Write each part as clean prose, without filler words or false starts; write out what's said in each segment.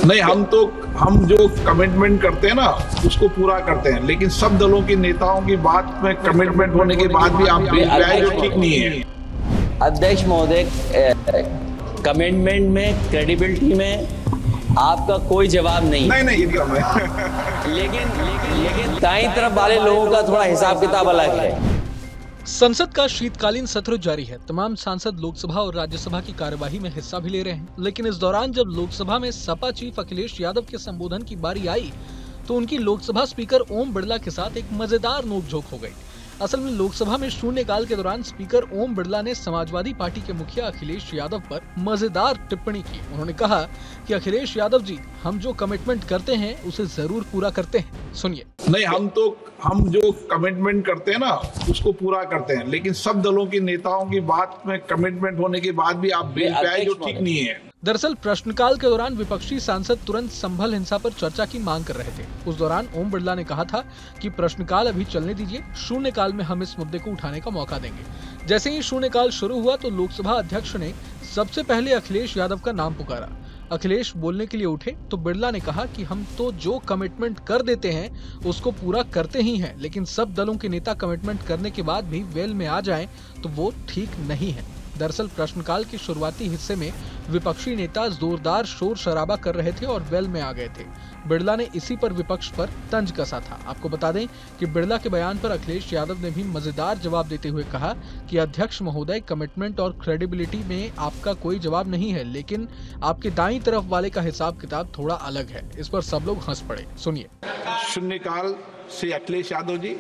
नहीं, हम जो कमिटमेंट करते हैं ना उसको पूरा करते हैं, लेकिन सब दलों के नेताओं की बात में कमिटमेंट होने के बाद भी आप बेच रहे हैं, जो ठीक नहीं है। अध्यक्ष महोदय, कमिटमेंट में, क्रेडिबिलिटी में आपका कोई जवाब नहीं। नहीं कम है। लेकिन दाईं तरफ वाले लोगों का थोड़ा हिसाब किताब अलग है। संसद का शीतकालीन सत्र जारी है। तमाम सांसद लोकसभा और राज्यसभा की कार्यवाही में हिस्सा भी ले रहे हैं, लेकिन इस दौरान जब लोकसभा में सपा चीफ अखिलेश यादव के संबोधन की बारी आई तो उनकी लोकसभा स्पीकर ओम बिरला के साथ एक मजेदार नोकझोंक हो गई। असल में लोकसभा में शून्यकाल के दौरान स्पीकर ओम बिरला ने समाजवादी पार्टी के मुखिया अखिलेश यादव पर मजेदार टिप्पणी की। उन्होंने कहा कि अखिलेश यादव जी, हम जो कमिटमेंट करते हैं उसे जरूर पूरा करते हैं। सुनिए। नहीं, हम जो कमिटमेंट करते हैं ना उसको पूरा करते हैं, लेकिन सब दलों के नेताओं की बात में कमिटमेंट होने के बाद भी आप बेच रहे हैं, जो ठीक नहीं है। दरअसल प्रश्नकाल के दौरान विपक्षी सांसद तुरंत संभल हिंसा पर चर्चा की मांग कर रहे थे। उस दौरान ओम बिरला ने कहा था कि प्रश्नकाल अभी चलने दीजिए, शून्यकाल में हम इस मुद्दे को उठाने का मौका देंगे। जैसे ही शून्यकाल शुरू हुआ तो लोकसभा अध्यक्ष ने सबसे पहले अखिलेश यादव का नाम पुकारा। अखिलेश बोलने के लिए उठे तो बिरला ने कहा कि हम तो जो कमिटमेंट कर देते हैं उसको पूरा करते ही हैं, लेकिन सब दलों के नेता कमिटमेंट करने के बाद भी वेल में आ जाएं तो वो ठीक नहीं है। दरअसल प्रश्नकाल के शुरुआती हिस्से में विपक्षी नेता जोरदार शोर शराबा कर रहे थे और वेल में आ गए थे। बिरला ने इसी पर विपक्ष पर तंज कसा था। आपको बता दें कि बिरला के बयान पर अखिलेश यादव ने भी मजेदार जवाब देते हुए कहा कि अध्यक्ष महोदय, कमिटमेंट और क्रेडिबिलिटी में आपका कोई जवाब नहीं है, लेकिन आपके दाईं तरफ वाले का हिसाब किताब थोड़ा अलग है। इस पर सब लोग हंस पड़े। सुनिए। शून्यकाल से अखिलेश यादव जी।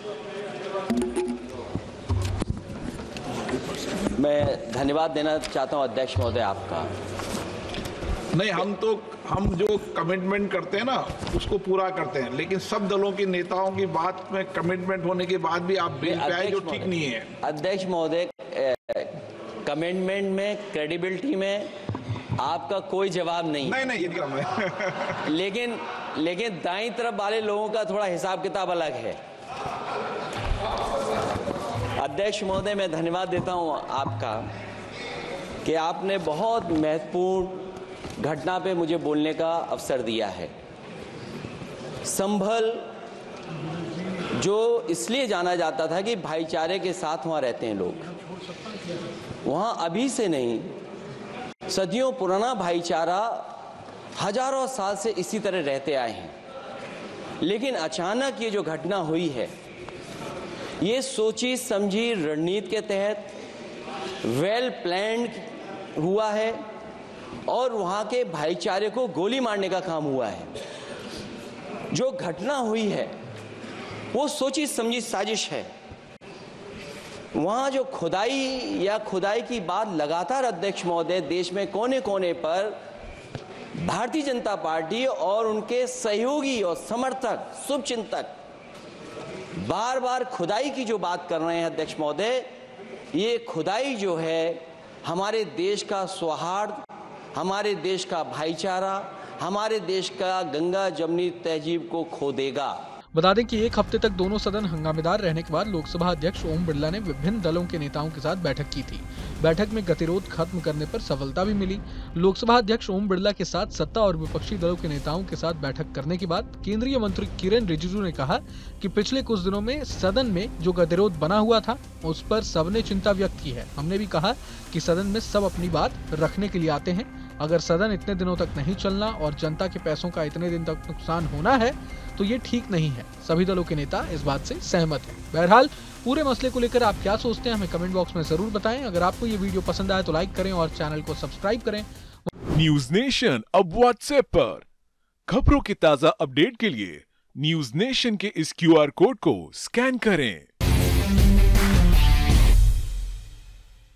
मैं धन्यवाद देना चाहता हूं अध्यक्ष महोदय आपका। नहीं, हम जो कमिटमेंट करते हैं ना उसको पूरा करते हैं, लेकिन सब दलों के नेताओं की बात में कमिटमेंट होने के बाद भी आप बेच रहे हैं, जो ठीक नहीं है। अध्यक्ष महोदय, कमिटमेंट में, क्रेडिबिलिटी में आपका कोई जवाब नहीं कम है। लेकिन दाईं तरफ वाले लोगों का थोड़ा हिसाब किताब अलग है। अध्यक्ष महोदय, मैं धन्यवाद देता हूं आपका कि आपने बहुत महत्वपूर्ण घटना पे मुझे बोलने का अवसर दिया है। संभल जो इसलिए जाना जाता था कि भाईचारे के साथ वहां रहते हैं लोग, वहां अभी से नहीं, सदियों पुराना भाईचारा हजारों साल से इसी तरह रहते आए हैं। लेकिन अचानक ये जो घटना हुई है, ये सोची समझी रणनीति के तहत वेल प्लान्ड हुआ है और वहां के भाईचारे को गोली मारने का काम हुआ है। जो घटना हुई है वो सोची समझी साजिश है। वहां जो खुदाई की बात लगातार अध्यक्ष महोदय देश में कोने कोने पर भारतीय जनता पार्टी और उनके सहयोगी और समर्थक, शुभचिंतक बार बार खुदाई की जो बात कर रहे हैं अध्यक्ष महोदय, ये खुदाई जो है हमारे देश का सौहार्द, हमारे देश का भाईचारा, हमारे देश का गंगा जमनी तहजीब को खो देगा। बता दें कि एक हफ्ते तक दोनों सदन हंगामेदार रहने के बाद लोकसभा अध्यक्ष ओम बिरला ने विभिन्न दलों के नेताओं के साथ बैठक की थी। बैठक में गतिरोध खत्म करने पर सफलता भी मिली। लोकसभा अध्यक्ष ओम बिरला के साथ सत्ता और विपक्षी दलों के नेताओं के साथ बैठक करने के बाद केंद्रीय मंत्री किरेन रिजिजू ने कहा कि पिछले कुछ दिनों में सदन में जो गतिरोध बना हुआ था उस पर सबने चिंता व्यक्त की है। हमने भी कहा कि सदन में सब अपनी बात रखने के लिए आते हैं। अगर सदन इतने दिनों तक नहीं चलना और जनता के पैसों का इतने दिन तक नुकसान होना है तो ये ठीक नहीं है। सभी दलों के नेता इस बात से सहमत हैं। बहरहाल पूरे मसले को लेकर आप क्या सोचते हैं हमें कमेंट बॉक्स में जरूर बताएं। अगर आपको ये वीडियो पसंद आए तो लाइक करें और चैनल को सब्सक्राइब करें। न्यूज नेशन अब व्हाट्सएप पर खबरों के ताजा अपडेट के लिए न्यूज नेशन के इस QR कोड को स्कैन करें।